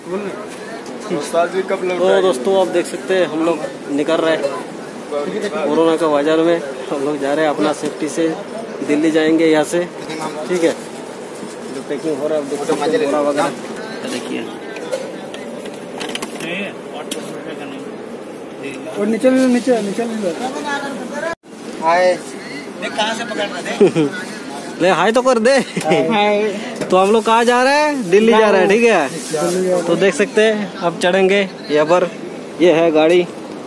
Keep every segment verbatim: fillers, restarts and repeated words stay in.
तो दोस्तों आप देख सकते हैं हम लोग निकल रहे हैं कोरोना का बाजार में। हम लोग जा रहे हैं अपना सेफ्टी से दिल्ली जाएंगे यहाँ से, ठीक है। जो पैकिंग हो रहा है देख सकते हैं बोरा वगैरह, देखिए। और नीचे नीचे नीचे हाय कहाँ से पकड़ रहे थे? ले हाय तो कर दे। तो हम लोग कहाँ जा रहे हैं? दिल्ली जा रहे हैं, ठीक है। तो देख सकते हैं अब चढ़ेंगे यहाँ पर, ये है गाड़ी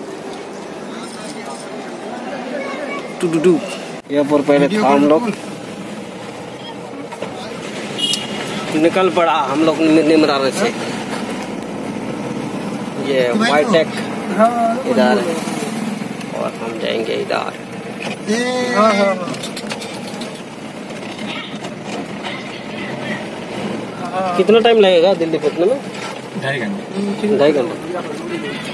टू टू टू। यहाँ पर पहले था हम लोग, निकल पड़ा हम लोग निमराने से। ये वाईटेक इधर है और हम जाएंगे इधर। कितना टाइम लगेगा दिल्ली पहुंचने में? ढाई घंटे ढाई घंटे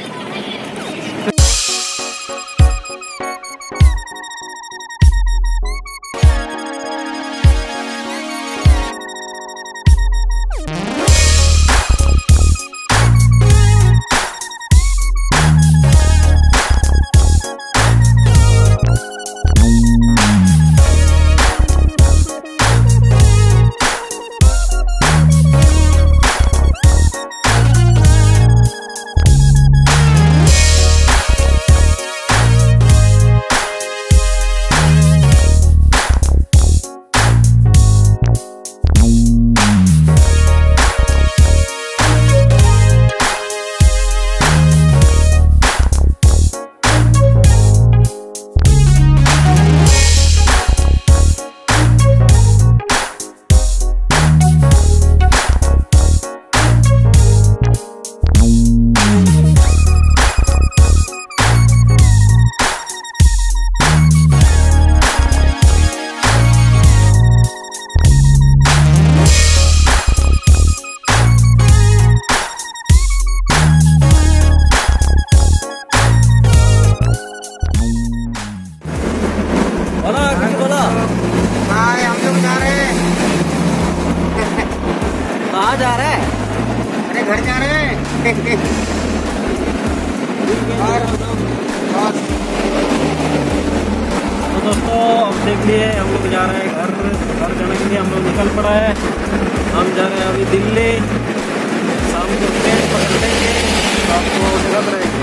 कहाँ जा रहे हैं? अरे घर जा रहे हैं। तो दोस्तों अब देख लिए हम लोग जा रहे हैं घर। घर जाने के लिए हम लोग निकल पड़ा है। हम जा रहे हैं अभी दिल्ली। शाम को ट्रेन पकड़ेंगे, आपको दिखा रहेंगे।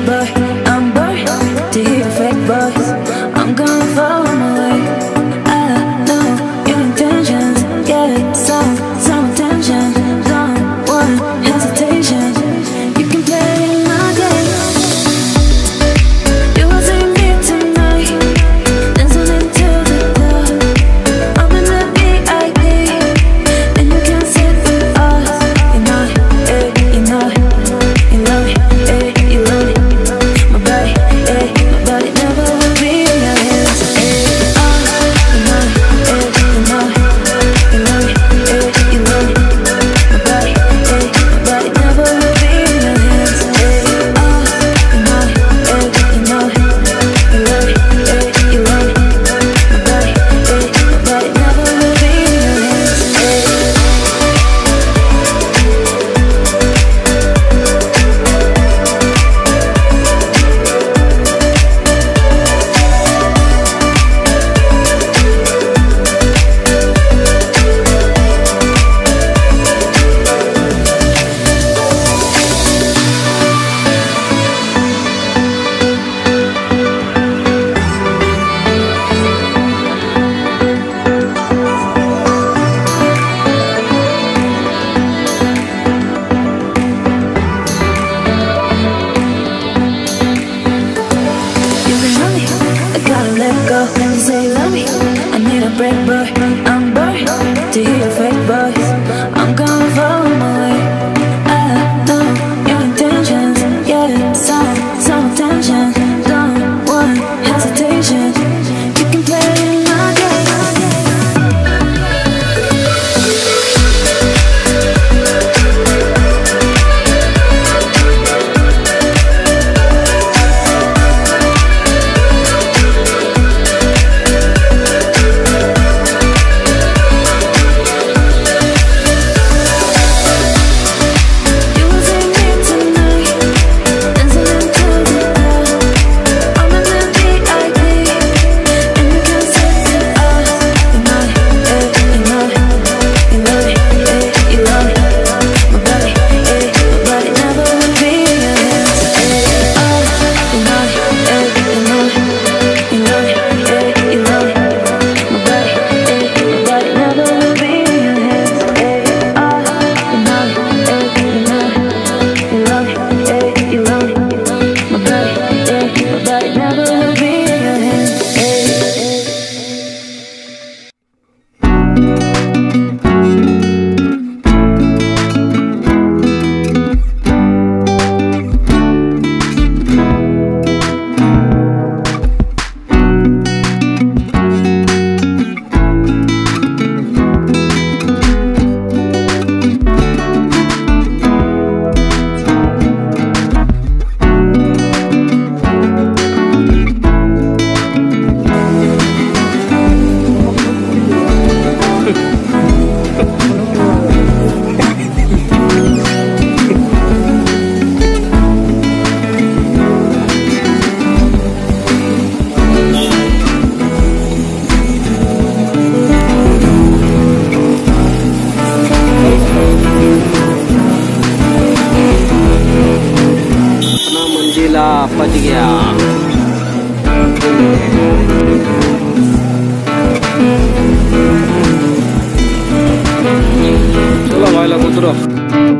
bad boy. I'm bored to hear fake boys. I'm gonna follow my way. I know your intentions. Get some, some attention. Don't want hesitation. You can play in my game. You will see me tonight, dancing into the club. I'm in the V I P, and you can sit with us. You know it, eh, you know it, you love it, eh, you love it. My body, eh, my body never will be in your hands, eh. Oh, you know it, eh, you know it, you love it, eh, you love it. My body, eh, my body never will be in your hands, eh. Oh, you know it, eh, you know it, you love it, eh, you love it. My body, eh, my body never will be in your hands, eh. You can love me, I gotta let go. You say you love me, I need a break, boy. I'm bored to hear fake boys. I'm gonna follow my way. I know your intentions. Yeah, some, some attention. Don't want hesitation. You can play in my game. You will see me tonight, dancing into the club. I'm in the V I P, and you can sit with us. You know it, eh, you know it, you love it, eh, you love it. My body, eh, my body never will be in your hands, eh. Oh, you know it, eh, you know it, you love it, eh, you love it. My body, eh, my body never will be in your hands, eh. Oh, you know it, eh, you know it, you love it, eh, you love it. My body, eh, my body never will be in your hands, eh. अपना मंजिला पच गया। चलो भाई लोग उतरो।